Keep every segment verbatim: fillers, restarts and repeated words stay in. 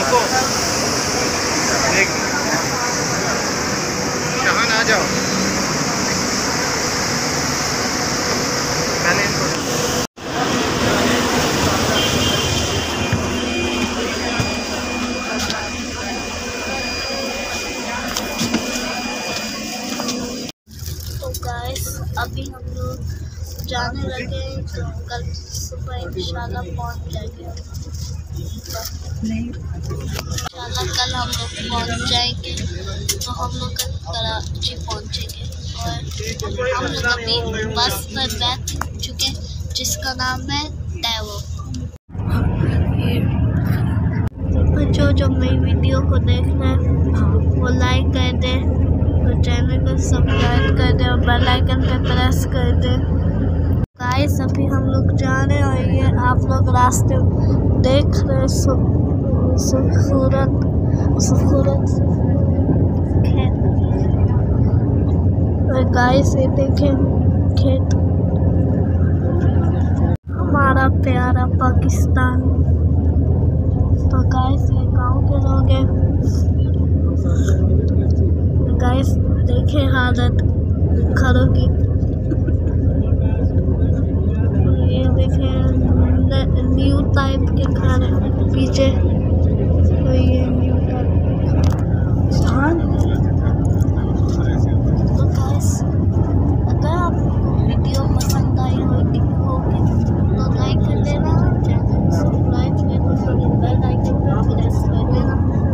रुको, देख शाहान आ जाओ। मैंने इनको अभी हम लोग जाने लगे हैं, तो कल सुबह इंशाल्लाह पहुंच जाएंगे। इंशाल्लाह कल हम लोग पहुंच जाएंगे, तो हम लोग कराची पहुंचेंगे। और हम लोग अभी बस पर बैठ चुके जिसका नाम है टैवो। जो जो मेरी वीडियो को देख रहे हैं वो लाइक कर दे, तो चैनल को सब्सक्राइब कर दे और बेल आइकन पे प्रेस कर दे। गाइस अभी हम लोग जा रहे हैं और ये आप लोग रास्ते देख रहे खूबसूरत खूबसूरत खेत। और गाइस ये देखें खेत, हमारा प्यारा पाकिस्तान। तो गाइस ये गांव के लोग हैं। गाइस देखें हालत घरों की, ये देखें न्यू टाइप के घर पीछे, तो ये न्यू टाइप। तो गाइस अगर आपको वीडियो पसंद आई होगी तो लाइक कर देना, चैनल को सब्सक्राइब कर देना, बेल आइकन पर प्रेस कर देना।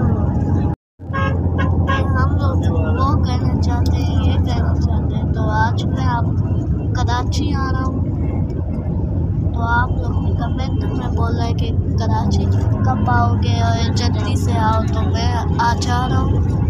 हम लोग वो कहना चाहते हैं, ये कहना चाहते हैं। तो आज मैं आप कराची आ रहा हूँ, तो आप लोग कमेंट में बोल रहे हैं कि कराची कब आओगे और जल्दी से आओ, तो मैं आ जा रहा हूँ।